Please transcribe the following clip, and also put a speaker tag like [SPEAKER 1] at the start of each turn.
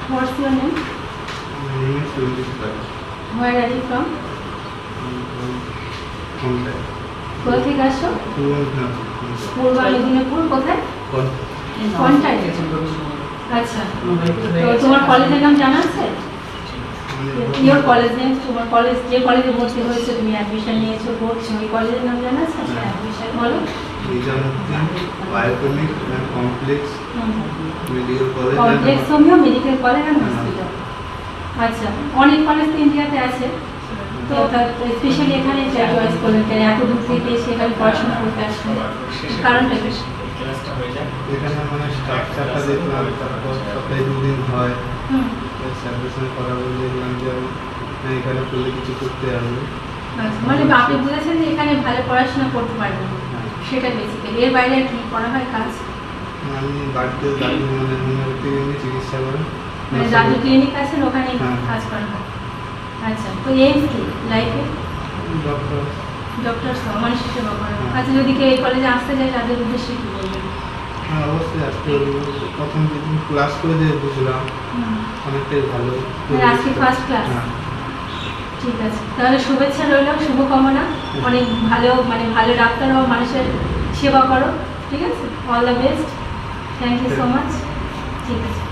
[SPEAKER 1] What's your name?
[SPEAKER 2] My name is Sunil.
[SPEAKER 1] Where are you from? কোথা থেকে আসো? পূর্ব মেদিনীপুর। কোথায়? কোনটায়? আচ্ছা, তো তোমার কলেজের নাম জানা আছে? ইয়োর কলেজ নেম, তোমার কলেজ যে কলেজে ভর্তি হয়েছে, তুমি অ্যাডমিশন নিয়েছো, পড়ছো, ওই কলেজের নাম জানা আছে? অ্যাডমিশন বলো।
[SPEAKER 2] Nizamuddin biochemic and complex medical college,
[SPEAKER 1] complex homeo medical college and hospital. আচ্ছা, অনেক কলেজ তো ইন্ডিয়াতে আছে, তো স্পেশালি এখানে চয়েস করলেন কেন? এত দূর থেকে এসে এখানে পড়াশোনা করতে আসছেন, কারণটা কি?
[SPEAKER 2] এখানে মানে স্ট্রাকচারটা দেখলাম, তারপর সপ্তাহে 2 দিন হয়, সার্ভিসিং করা বলে দেখলাম যে এখানে করলে কিছু করতে হবে।
[SPEAKER 1] আচ্ছা, মানে আপনি বলেছেন যে এখানে ভালো পড়াশোনা করতে পারবেন, সেটা বেসিক্যালি। এর বাইরে কি করা হয় কাজ?
[SPEAKER 2] আমি বাড়িতে দাদু মানে হোমিওপ্যাথি নিয়ে চিকিৎসা করেন,
[SPEAKER 1] মানে দাদু ক্লিনিক আছেন, ওখানে কাজ করা হয়। আচ্ছা, তো এইমস কি লাইফে?
[SPEAKER 2] ডক্টর।
[SPEAKER 1] ডক্টর মানুষের সেবা করা। আচ্ছা, যদি কেউ এই কলেজে আসতে চায় তাদের উদ্দেশ্যে কি বলবেন?
[SPEAKER 2] হ্যাঁ, অবশ্যই আসতে হবে। প্রথম যেদিন ক্লাস করে দিয়ে বুঝলাম অনেকটাই ভালো।
[SPEAKER 1] আজকে ফার্স্ট ক্লাস? ঠিক আছে, তাহলে শুভেচ্ছা রইল, শুভকামনা। অনেক ভালো, মানে ভালো ডাক্তার হও, মানুষের সেবা করো। ঠিক আছে, all the best. Thank you so much. ঠিক আছে।